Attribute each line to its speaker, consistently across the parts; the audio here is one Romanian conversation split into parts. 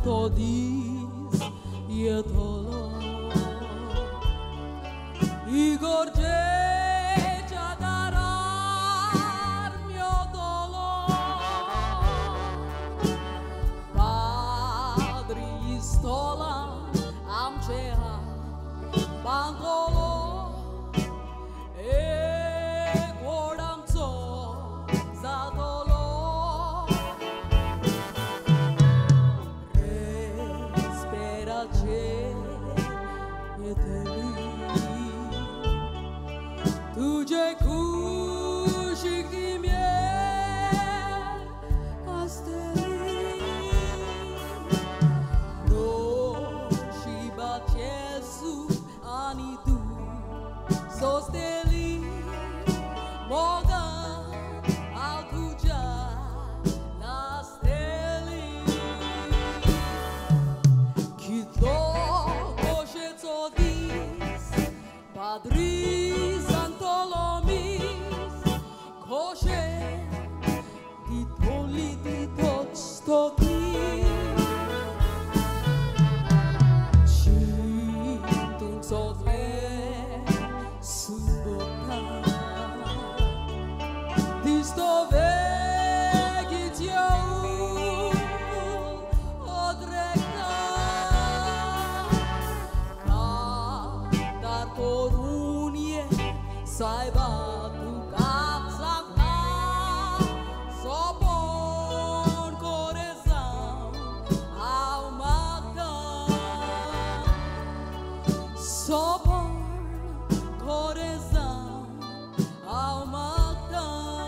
Speaker 1: to dis je dolor I gorgeggia darar mio dolor Padri stola am ceha bangolo तुझे खुशी की मैं asteri no shiba Jesu ani tu sosteli moga alcuja nasteli kito košeco dis padri Saiba tu capsaka Sopor coração almata Sopor coração almata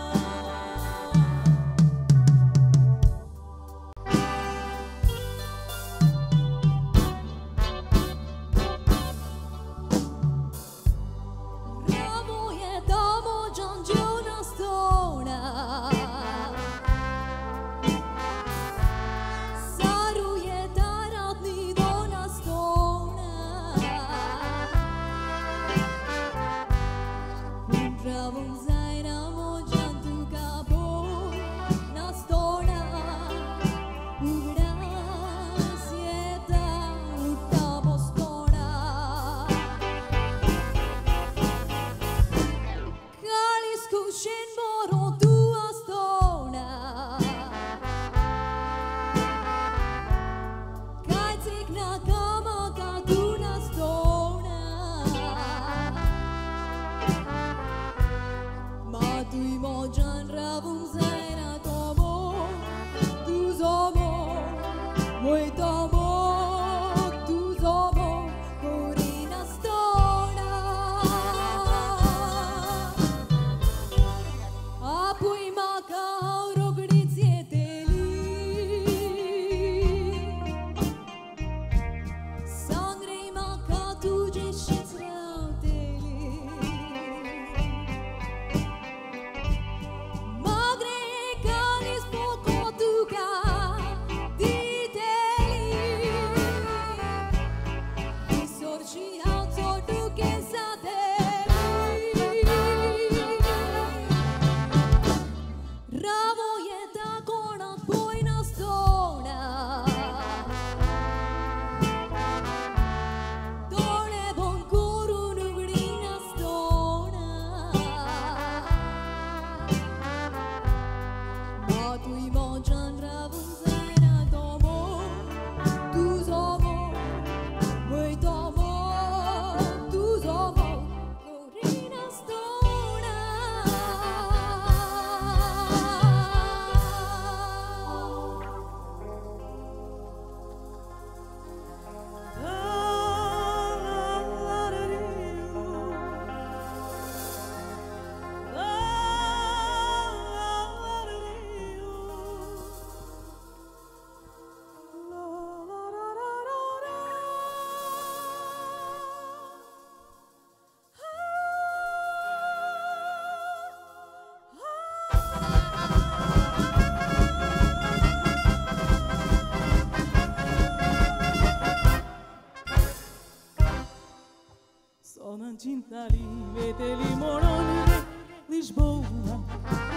Speaker 2: Cinta livre Moroni, Lisboa,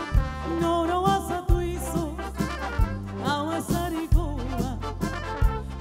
Speaker 2: não há isso, há uma sarigoa,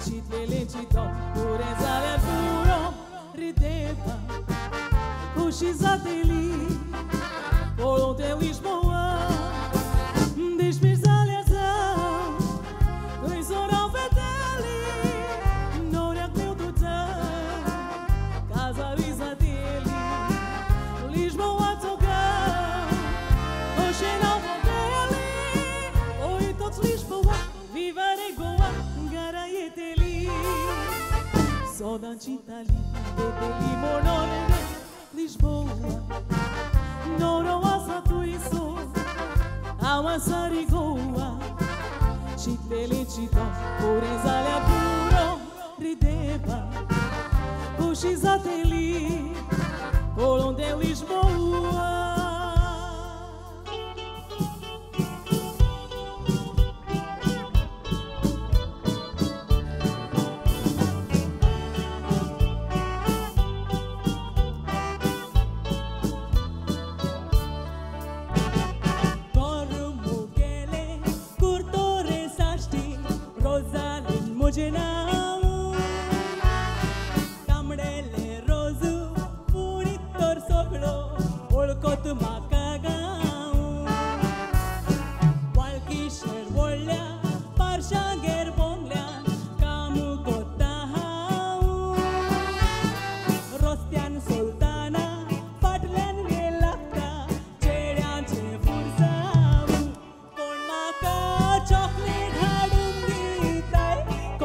Speaker 2: de Itália, de Limonone, Lisboa. Não asa tu isso, a massa rigoa. Citele cito, por exalha puro, rideva. Puxizate li, Colonde Lisboa.
Speaker 3: Mojenau, tamdele rozu, punitor soglo, olcot macagau. Walkisher volea, parshanger bonglea, camu gotahau. Rostian sultana, patlen gelakta, chedan che fursau. Kon maka chocolate hadungi tai.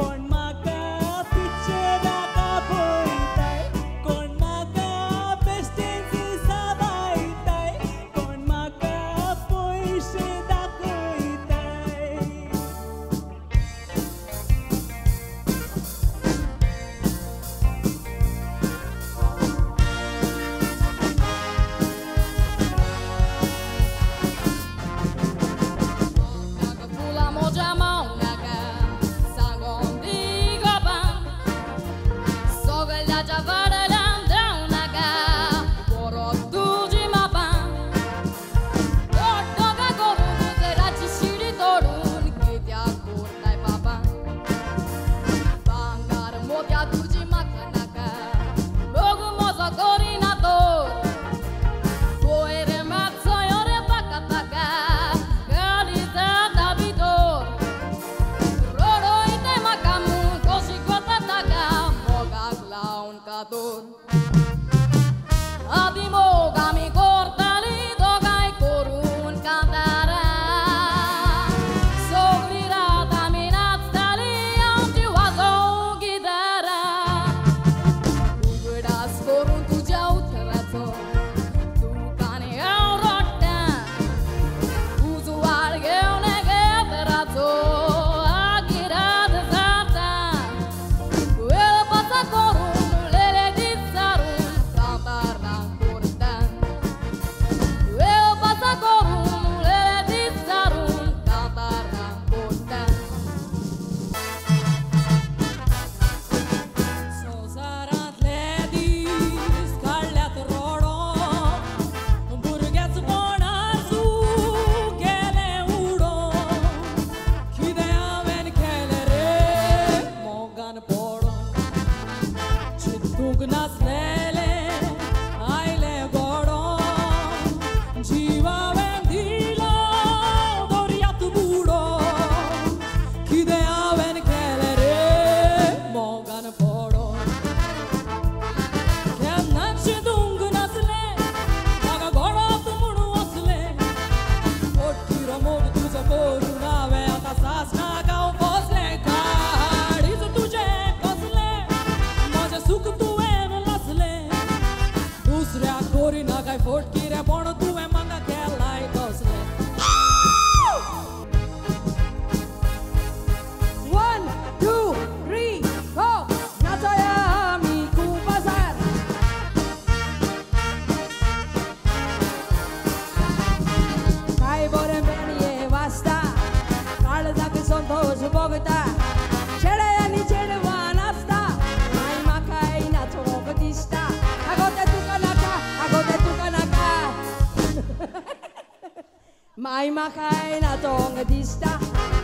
Speaker 4: Mai makai na tong dista,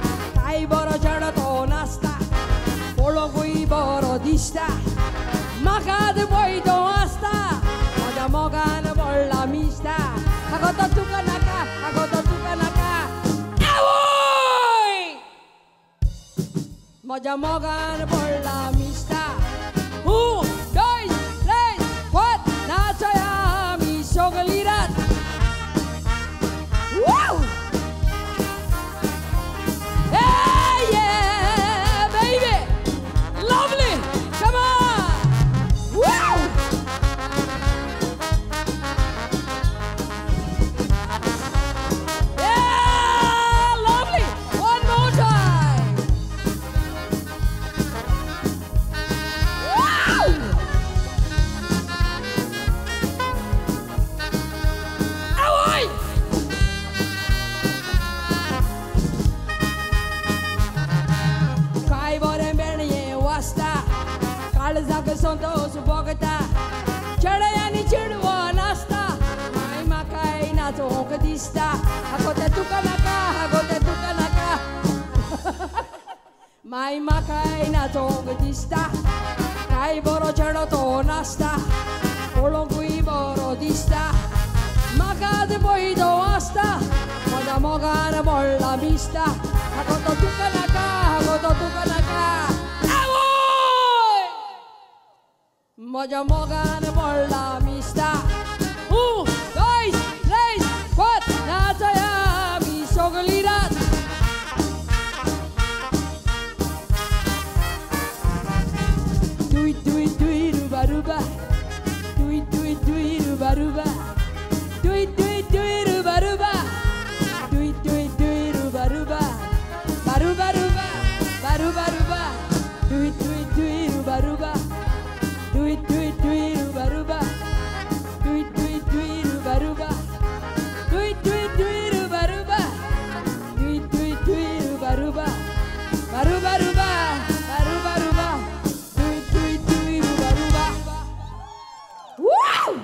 Speaker 4: kai boro jara to nasta, polo kui boro dista, maka de boy to asta, moga moga na bolla mista, agota tukanaka, avoy, moga moga na bolla mista, 1, 2, 3, 4, nacoya mi sogalirat. Woo! Hey, yeah, baby! Lovely! Come on! Alzak santos bogata Chadayani chidwa nasta Mai makai na tonk dista Akote tukanaka Akote tukanaka Mai makai na tonk dista Kai boro chado to nasta Polongui boro dista Makade boido asta Moda mogana bolla vista Akoto tukanaka Akoto tukanaka Moja mogan bolla mista 1, 2, 3, 4 Nataya mi sogolirat Dui ruba ruba Dui ruba ruba Dui ruba ruba Dui ruba ruba Baruba ruba Baruba ruba Dui ruba ruba Ruba ruba ruba ruba ruba ruba ruba ruba baruba ruba baruba ruba ruba ruba wow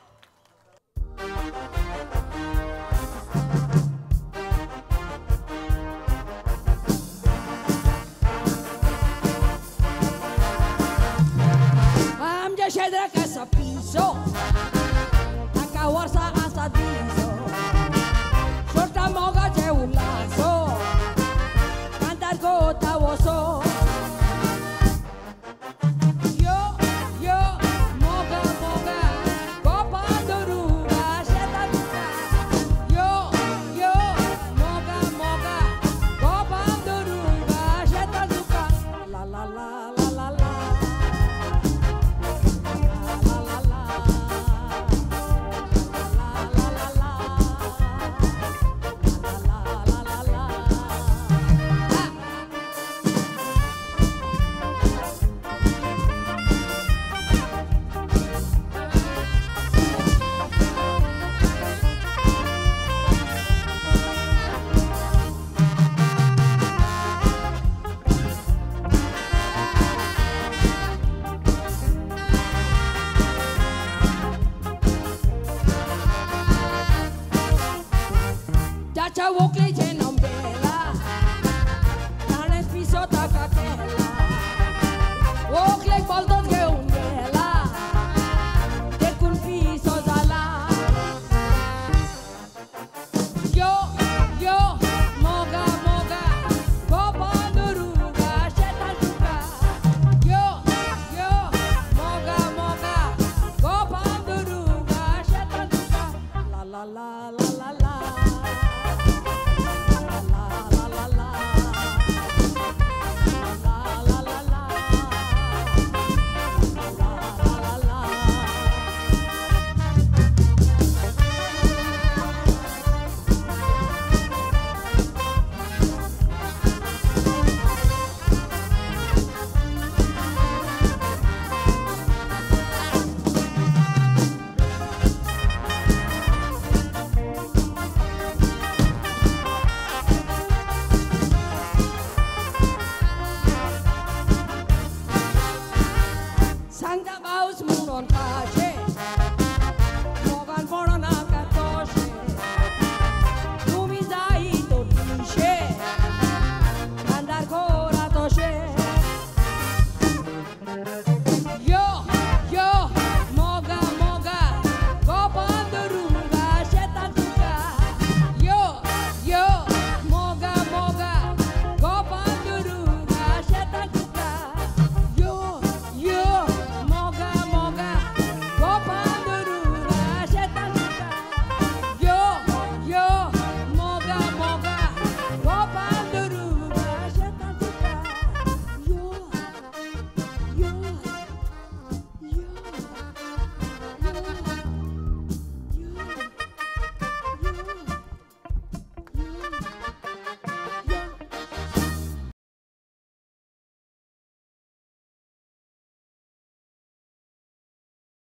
Speaker 4: Shedra casa piso Akawarsa casa diso Sorta moga che un lazo Cantar gota voso Yo moga moga Copa doruga Sheta duka Yo moga moga Copa doruga Sheta duka La la la la la la Chacha wokle je nombela